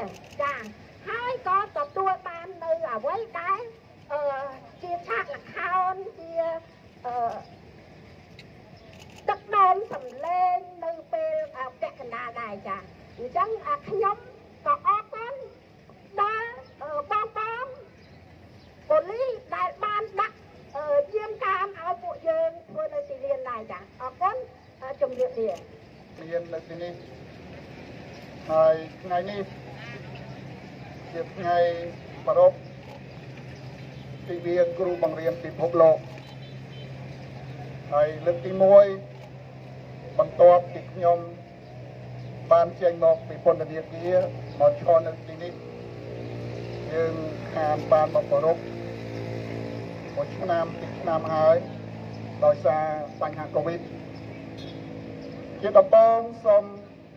ចាហើយក៏ទទួលបាននៅអ្វីដែលជាឆាកល្ខោនជាទឹកដមសម្លេងនៅពេលពាក់កណ្ដាលដែរចាអញ្ចឹងខ្ញុំក៏អរគុណដល់បងប៉ូលីសដែលបានដាក់យាមកាមឲ្យពួកយើងធ្វើនៅទីលានដែរចាអរគុណជំរាបលារៀននៅទីនេះហើយថ្ងៃនេះជាថ្ងៃប្រពៃទិវាគ្រូបង្រៀនពិភពលោកហើយលើកទី1បន្ទាប់ពីខ្ញុំបានចេញមកពីពន្ធនាគារមកឈរនៅទីនេះយើងខានបានមកប្រពៃមួយឆ្នាំពីរឆ្នាំហើយដោយសារបញ្ហាកូវីដជាដំបូងសូម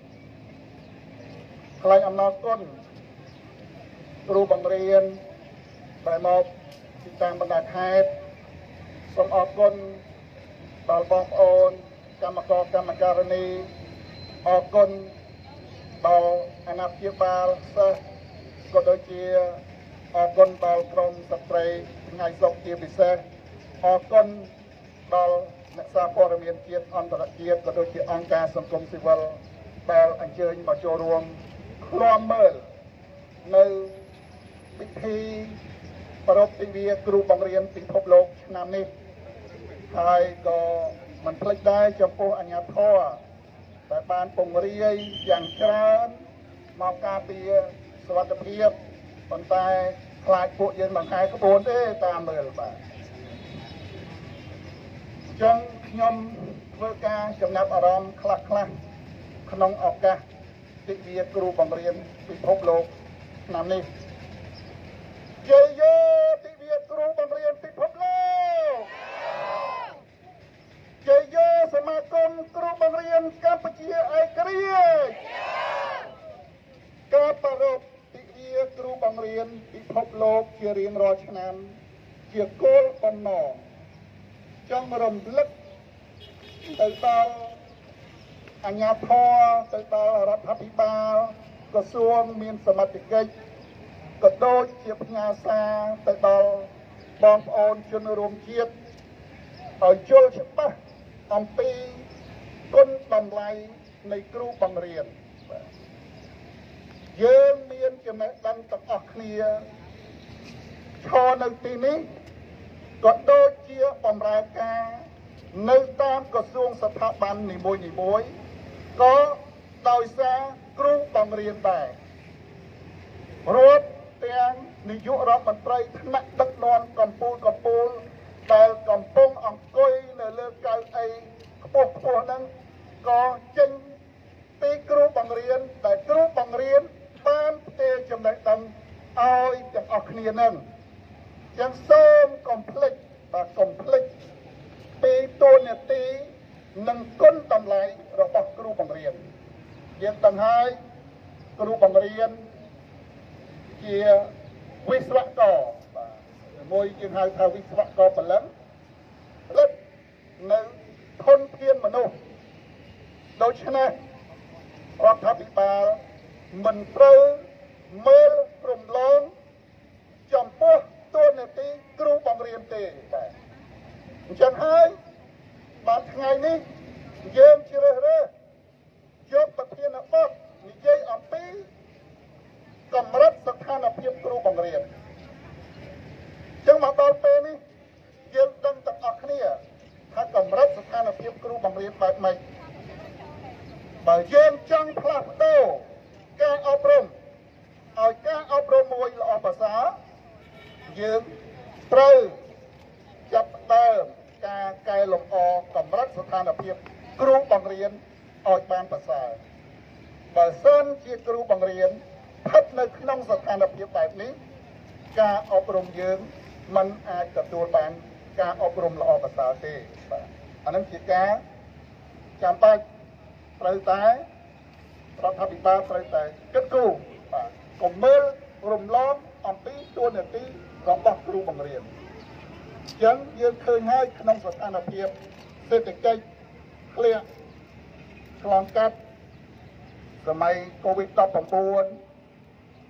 ថ្លែងអំណរគុណគ្រូបង្រៀនដែលមកពីតាមបណ្ដាខេត្តសូមអរគុណដល់បងប្អូនកម្មករកម្មការិនីអរគុណដល់អាណាព្យាបាលសិស្សក៏ដូចជាអរគុណដល់ក្រុមស្ត្រីថ្ងៃសុខជាពិសេសអរគុណដល់អ្នកសារព័ត៌មានជាតិអន្តរជាតិក៏ដូចជាអង្គការសង្គមស៊ីវិលដែលអញ្ជើញមកចូលរួមឃ្លាំមើលនៅពិធីប្រពៃទិវាគ្រូបង្រៀនពិភពលោកឆ្នាំនេះហើយក៏មិនភ្លេចដែរចំពោះអាជ្ញាធរដែលបានពង្រាយយ៉ាងច្រើនមកការពារសុវត្ថិភាពប៉ុន្តែខ្លាចពួកយើងបង្ហាញក្បួនទេតាមមើលបាទអញ្ចឹងខ្ញុំធ្វើការចំណាប់អារម្មណ៍ខ្លះក្នុងឱកាសទិវាគ្រូបង្រៀនពិភពលោកឆ្នាំនេះជ័យយោទិវាគ្រូបង្រៀនពិភពលោកជ័យយោសមាគមគ្រូបង្រៀនកម្ពុជាឯករាជ្យការប្រារព្ធទិវាគ្រូបង្រៀនពិភពលោកជារៀងរាល់ឆ្នាំជាគោលបំណងចង់រំលឹកទៅដល់អាជ្ញាធរទៅដល់រដ្ឋាភិបាលក្រសួងមានសមត្ថកិច្ចក៏ដូចជាផ្ញើសារទៅដល់បងប្អូនជនរួមជាតិឲ្យយល់ច្បាស់អំពីគុណតម្លៃនៃគ្រូបង្រៀនយើងមានចំណេះដឹងទាំងអស់គ្នាឈរនៅទីនេះក៏ដូចជាបម្រើការនៅតាមក្រសួងស្ថាប័ននីមួយៗក៏ដោយសារគ្រូបង្រៀនដែររាប់ទាំងនាយករដ្ឋមន្ត្រីថ្នាក់ដឹកនាំកម្ពុជាដែលកំពុងអង្គុយនៅលើកៅអីខ្ពស់ហ្នឹងក៏ចេញពីគ្រូបង្រៀនដែលគ្រូបង្រៀនបានផ្ទេរចំណេះដឹងឲ្យទាំងអស់គ្នាហ្នឹងចឹងសូមកុំភ្លេចពីតួនាទីនិងគុណតម្លៃរបស់គ្រូបង្រៀនយើងដឹងហើយគ្រូបង្រៀនជាវិស្វករមួយយើងហៅថាវិស្វករពលិនផលិតនៅធនធានមនុស្សដូច្នេះរដ្ឋាភិបាលមិនត្រូវមើលរំលងចំពោះតួនាទីគ្រូបង្រៀនទេបាទអញ្ចឹងហើយបានថ្ងៃនេះយើងជ្រើសរើសយកប្រធានបទនិយាយអំពីកម្រិតស្ថានភាពគ្រូបង្រៀនចឹងមកដល់ពេលនេះយើងដឹងទាំងអស់គ្នាថាកម្រិតស្ថានភាពគ្រូបង្រៀនបែបម៉េចបើយើងចង់ផ្លាស់ប្ដូរការអប់រំឲ្យការអប់រំមួយល្អប្រសើរយើងត្រូវចាប់ផ្ដើមការកែលម្អកម្រិតស្ថានភាពគ្រូបង្រៀនឲ្យបានប្រសើរបើសិនជាគ្រូបង្រៀនស្ថិតនៅក្នុងស្ថានភាពបែបនេះការអប់រំយើងមិនអាចទទួលបានការអប់រំល្អប្រសើរទេបាទអានឹងជាការចាំបាច់ត្រូវតែរដ្ឋាភិបាលត្រូវតែគិតគូរបាទកុំមើលរំលងអំពីតួនាទីរបស់គ្រូបង្រៀនអញ្ចឹងយើងឃើញហើយក្នុងស្ថានភាពសេដ្ឋកិច្ចធ្លាក់ឆ្លងកាត់សម័យ COVID-19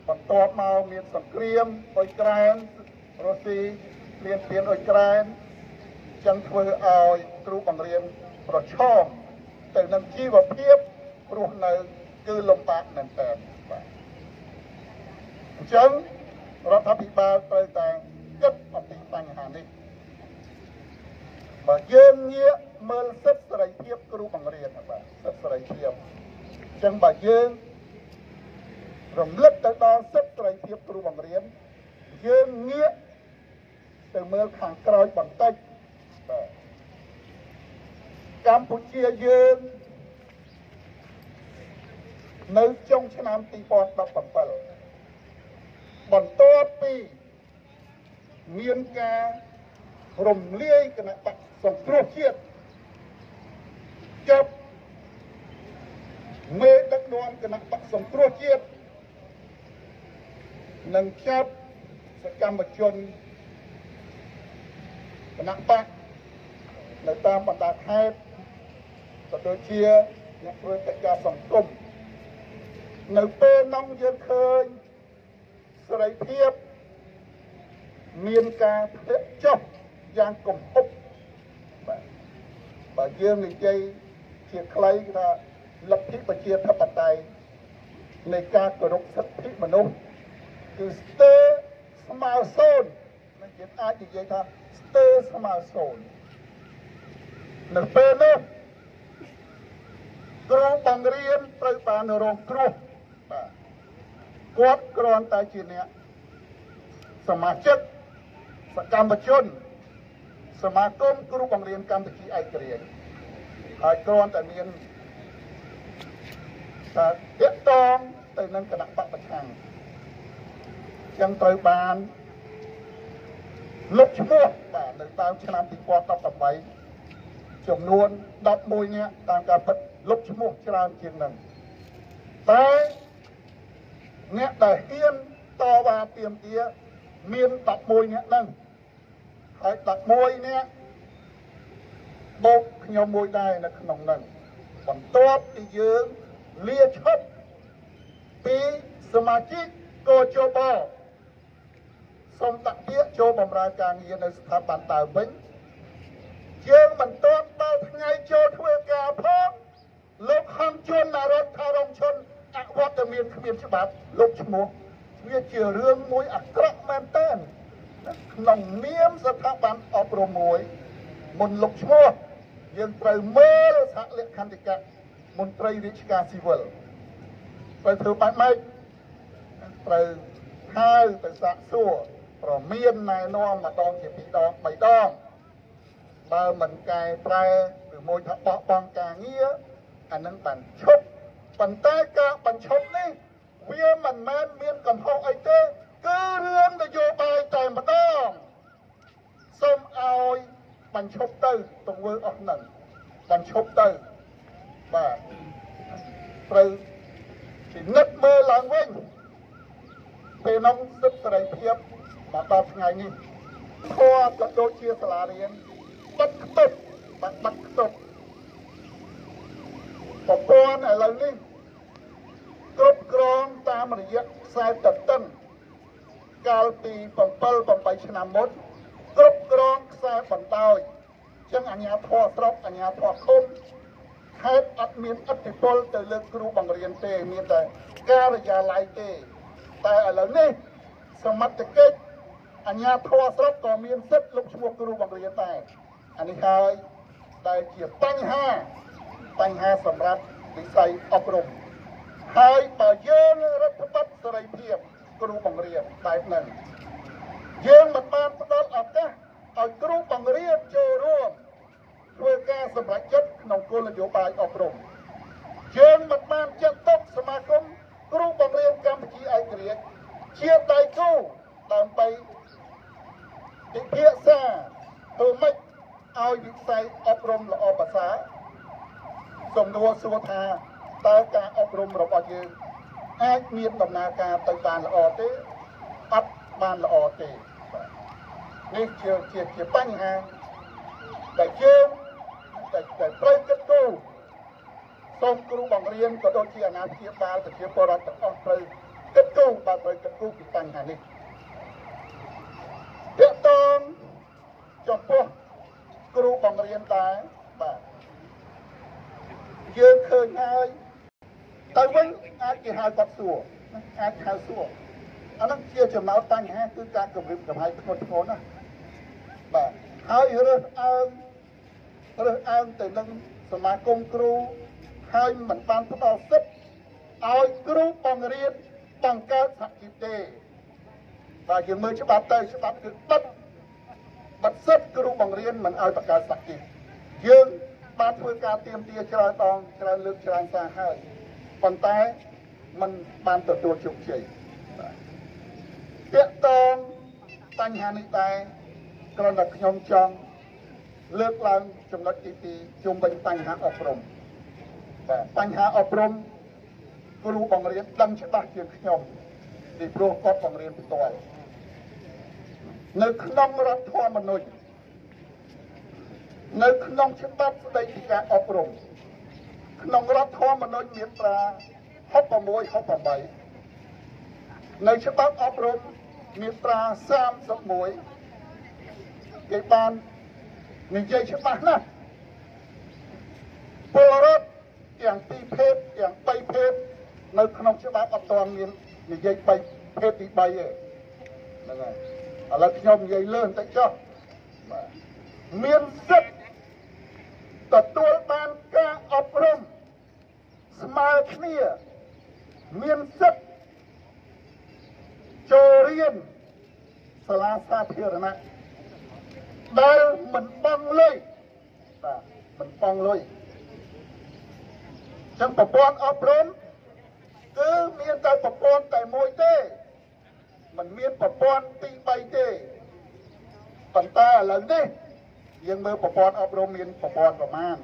បន្ទាប់មកមានសង្គ្រាមអ៊ុយក្រែនរុស្ស៊ីមានអ៊ុយក្រែនចឹងធ្វើឲ្យគ្រូបង្រៀនប្រឈមទៅនឹងជីវភាពរស់នៅគឺលំបាកមែនទែនបាទអញ្ចឹងរដ្ឋាភិបាលត្រូវតែគិតអំពីបញ្ហានេះបើយើងងាកមើលសិទ្ធិសេរីភាពគ្រូបង្រៀនបាទសិទ្ធិសេរីភាពអញ្ចឹងបើយើងរំលឹកទៅដល់សិទ្ធិសេរីភាពគ្រូបង្រៀនយើងងាកទៅមើលខាងក្រោយបន្តិចបាទកម្ពុជាយើងនៅចុងឆ្នាំ2017បន្ទាប់ពីមានការរំលាយគណៈបក្សសង្គ្រោះជាតិចាប់មេដឹកនាំគណៈបក្សសង្គ្រោះជាតិនិងចាប់សកម្មជនគណៈបក្សនៅតាមបណ្ដាខេត្តក៏ដូចជាអ្នកធ្វើកិច្ចការសង្គមនៅពេលនោះយើងឃើញសេរីភាពមានការធ្លាក់ចុះយ៉ាងគំហុកបាទបើយើងនិយាយជាខ្លីថាលទ្ធិប្រជាធិបតេយ្យនៃការគោរពសិទ្ធិមនុស្សគឺស្ទើរស្មើសូន្យយើងអាចនិយាយថាស្ទើរស្មើសូន្យនៅពេលនោះគ្រូបង្រៀនត្រូវបានរងគ្រោះបាទគាត់គ្រាន់តែជាអ្នកសមាជិកសកម្មជនសមាគមគ្រូបង្រៀនកម្ពុជាឯករាជ្យហើយគ្រាន់តែមានតាទាក់ទងទៅនឹងគណៈបកប្រឆាំងចឹងត្រូវបានលុបឈ្មោះបាទនៅតាមឆ្នាំ2018ចំនួន11នាក់តាមការពិតលុបឈ្មោះច្រើនជាងនឹងតែអ្នកដែលហ៊ានតវ៉ាទាមទារមាន11នាក់ហ្នឹងហើយ11នាក់បូកខ្ញុំមួយដែរនៅក្នុងហ្នឹងបន្ទាប់ពីយើងលាឈប់ពីសមាជិកកជបសូមតាក់ពាក្យចូលបម្រើការងារនៅស្ថាប័នដើមវិញយើងមិនទាន់ដល់ថ្ងៃចូលធ្វើការផងលោកខំជួនណារដ្ឋារងជនអវត្តមានគ្មានច្បាប់លុបឈ្មោះវាជារឿងមួយអាក្រក់មែនទែនក្នុងនាមស្ថាប័នអប់រំមួយមុនលុបឈ្មោះយើងត្រូវមើលសហលក្ខន្តិកៈមន្ត្រីរាជការស៊ីវិលត្រូវធ្វើបែបម៉េចត្រូវហៅទៅសាកសួរប្រមានណែនាំម្ដងជា2ដង3ដងបើមិនកែប្រែឬមួយថាបោះបង់ការងារអានឹងបានឈប់ប៉ុន្តែការបញ្ឈប់នេះវាមិនមែនមានកំហុសអីទេគឺរឿងនយោបាយតែម្ដងសូមឲ្យបញ្ឈប់ទៅទង្វើអស់ហ្នឹងបញ្ឈប់ទៅបាទត្រូវពិនិត្យមើលឡើងវិញពេលនោះសិទ្ធិសេរីភាពមកដល់ថ្ងៃនេះធម៌ក៏ដូចជាសាលារៀនបិទខ្ទប់បាទបិទខ្ទប់ប្រព័ន្ធឥឡូវនេះគ្រប់គ្រងតាមរយៈខ្សែតន្ទឹងកាលពី7-8ឆ្នាំមុនគ្រប់គ្រងខ្សែបណ្ដោយចឹងអាជ្ញាធរស្រុកអាជ្ញាធរឃុំខេត្តអត់មានឥទ្ធិពលទៅលើគ្រូបង្រៀនទេមានតែការិយាល័យទេតែឥឡូវនេះសមត្ថកិច្ចអាជ្ញាធរស្រុកក៏មានសិទ្ធិលុបឈ្មោះគ្រូបង្រៀនដែរអានេះហើយដែលជាបញ្ហាសម្រាប់វិស័យអប់រំហើយបើយើងរដ្ឋបတ်សេរីភាពគ្រូបង្រៀនបែបហ្នឹងយើងមិនបានផ្ដល់ឱកាសឲ្យគ្រូបង្រៀនចូលរួមធ្វើការសម្រេចចិត្តក្នុងគោលនយោបាយអប់រំយើងមិនបានចាត់ទុកសមាគមគ្រូបង្រៀនកម្ពុជាឯករាជ្យជាដៃគូដើម្បីពិភាក្សាធ្វើម៉េចឲ្យវិស័យអប់រំល្អប្រសើរសំណួរសួរថាតើការអប់រំរបស់យើងអាចមានដំណើរការទៅបានល្អទេអត់បានល្អទេនេះជាបញ្ហាដែលយើងតែត្រូវគិតគូរសូមគ្រូបង្រៀនក៏ដូចជាអាណាព្យាបាលប្រជាពលរដ្ឋទាំងអស់ត្រូវគិតគូបាទត្រូវគិតគូរពីបញ្ហានេះទាក់ទងចំពោះគ្រូបង្រៀនដែរបាទយើងឃើញហើយទៅវិញអាចគេហៅគាត់សួរអាចហៅសួរអានោះជាចំណោទបញ្ហាគឺការគម្រាមកំហែងធ្ងន់ធ្ងរណាស់បាទហើយរើសអើងទៅនឹងសមាគមគ្រូហើយមិនបានផ្ដល់សិទ្ធិឲ្យគ្រូបង្រៀនបង្កើតសហជីពទេបាទយើងមើលច្បាប់ទៅច្បាប់គឺបិទសិទ្ធិគ្រូបង្រៀនមិនឲ្យបង្កើតសហជីពយើងបានធ្វើការទៀមទាច្រើនដងច្រើនលើកច្រើនសារហើយប៉ុន្តែมันបានទទួលជោគជ័យតាក់ទងបញ្ហានេះដែរគ្រាន់តែខ្ញុំចង់លើកឡើងចំណុចទី2ជុំវិញបញ្ហាអប់រំបាទបញ្ហាអប់រំគ្រូបង្រៀនដឹងច្បាស់ជាងខ្ញុំពីព្រោះគាត់បង្រៀនផ្ទាល់នៅក្នុងរដ្ឋធម្មនុញ្ញនៅក្នុងច្បាប់ស្តីពីការអប់រំក្នុងរដ្ឋធម្មនុញ្ញមាត្រា66 68នៅច្បាប់អប់រំមាត្រា31គេបាននិយាយច្បាស់ណាស់ពលរដ្ឋទាំងពីរភេទទាំង3ភេទនៅក្នុងច្បាប់អត់ទាន់មាននិយាយ3ភេទទី3ទេហ្នឹងហើយឥឡូវខ្ញុំនិយាយលើបន្តិចចុះបាទមានសិទ្ធិទទួលបានការអប់រំស្មើគ្នាមានសិទ្ធិចូលរៀនសាលាសាធារណៈដែលមិនបង់លុយបាទមិនបង់លុយចឹងប្រព័ន្ធអប់រំគឺមានតែប្រព័ន្ធតែមួយទេមិនមានប្រព័ន្ធទី3ទេប៉ុន្តែឥឡូវនេះយើងមើលប្រព័ន្ធអប់រំមានប្រព័ន្ធប្រមាណ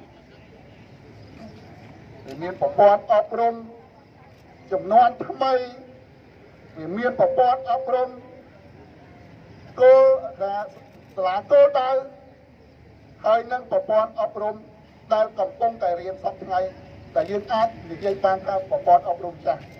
វាមានប្រព័ន្ធអប់រំចំនួនថ្មីវាមានប្រព័ន្ធអប់រំគោលសាលាគោលដៅហើយនឹងប្រព័ន្ធអប់រំដែលកំពុងតែរៀនសប្តាហ៍តែយើងអាចនិយាយបានថាប្រព័ន្ធអប់រំចាស់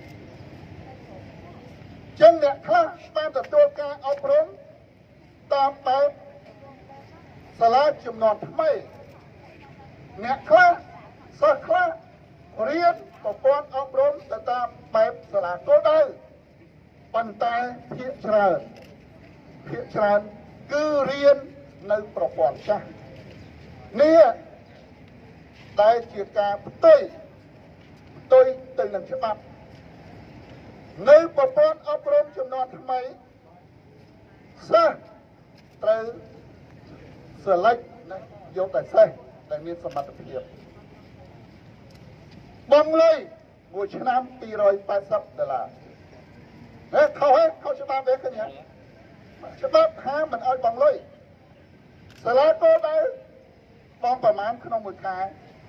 ចឹងអ្នកខ្លះបានទទួលការអប់រំតាមបែបសាលាចំនួនថ្មីអ្នកខ្លះសិស្សខ្លះរៀនប្រព័ន្ធអប់រំទៅតាមបែបសាលាគោលដៅប៉ុន្តែភាគច្រើនគឺរៀននៅប្រព័ន្ធចាស់នេះដែលជាការផ្ទុយទៅនឹងច្បាប់នៅប្រព័ន្ធអប់រំចំនួនថ្មីសិស្សត្រូវselect ណាយកតែសិស្សដែលមានសមត្ថភាពបង់លុយមួយឆ្នាំ$280ហេខុសច្បាប់ទេឃើញទេច្បាប់ថាមិនឲ្យបង់លុយសាលាគោលដៅបង់ប្រមាណក្នុងមួយខែ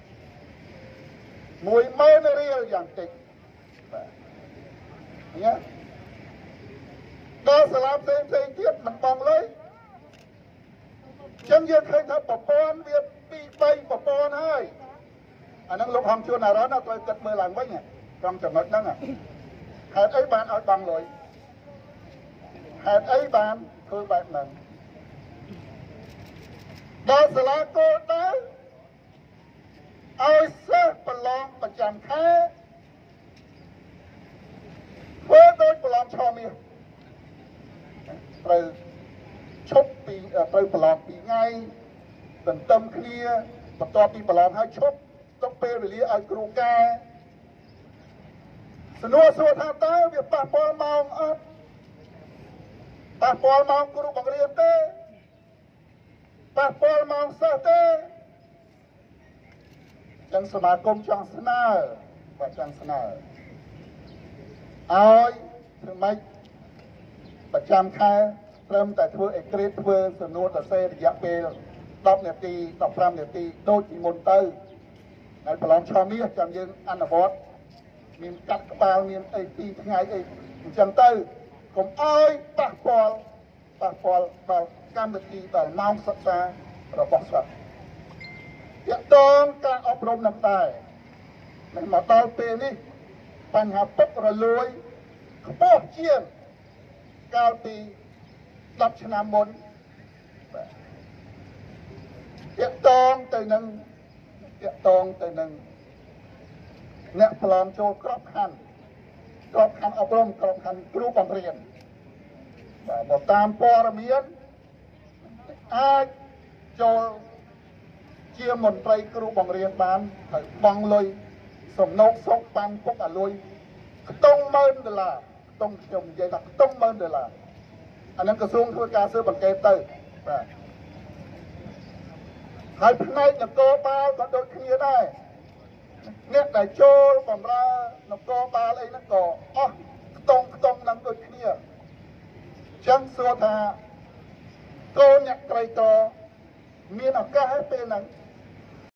$10000រៀលយ៉ាងតិចបាទញ៉ាដល់សាលាផ្សេងទៀតមិនបង់លុយចឹងយើងឃើញថាប្រព័ន្ធវា2-3ប្រព័ន្ធហើយអាហ្នឹងលោកហងជួនអារ៉នត្រូវគិតមើលឡើងវិញក្នុងចំណុចហ្នឹងហេតុអីបានឲ្យបង់លុយហេតុអីបានធ្វើបែបហ្នឹងដល់សាលាគោលដៅឲ្យសិស្សប្រឡងប្រចាំខែធ្វើដូចប្រឡងឆមាសត្រូវឈប់ពីត្រូវប្រឡង2ថ្ងៃទន្ទឹមគ្នាបន្ទាប់ពីប្រឡងហើយឈប់ទុកពេលវេលាឲ្យគ្រូកែសួរថាតើវាប៉ះពាល់ម៉ោងអត់ប៉ះពាល់ម៉ោងគ្រូបង្រៀនទេប៉ះពាល់ម៉ោងសិស្សទេចឹងសមាគមចង់ស្នើឲ្យធ្វើម៉េចប្រចាំខែត្រឹមតែធ្វើអេក្រេតធ្វើសំណួរសរសេររយៈពេល10នាទី15នាទីដូចពីមុនទៅហើយប្រឡងឆមាសចាំយើងអនុវត្តមានកាត់ក្បាលមានអី2ថ្ងៃអីអញ្ចឹងទៅកុំអើយប៉ះពាល់ដល់កម្មវិធីដល់ម៉ោងសិក្សារបស់សិស្សទាក់ទងការអប់រំនឹងដែរនឹងមកដល់ពេលនេះបញ្ហាពុករលួយខ្ពស់ជាងកាលពី10ឆ្នាំមុនតាក់ទងទៅនឹងអ្នកប្លន់ចូលក្របខ័ណ្ឌអប់រំក្របខ័ណ្ឌគ្រូបង្រៀនបើតាមព័ត៌មានអាចចូលជាមន្ត្រីគ្រូបង្រៀនបានហើយបង់លុយសំណូកសុកបានពុកអាលុយខ្ទង់$10,000ខ្ទង់ខ្ញុំនិយាយថាខ្ទង់$10,000អានឹងក្រសួងធ្វើការស៊ើបអង្កេតទៅបាទហើយផ្នែកនគរបាលក៏ដូចគ្នាដែរអ្នកដែលចូលបម្រើនគរបាលអីហ្នឹងក៏អស់ខ្ទង់ហ្នឹងដូចគ្នាចឹងសួរថាកូនអ្នកក្រីក្រមានឱកាសពេលហ្នឹង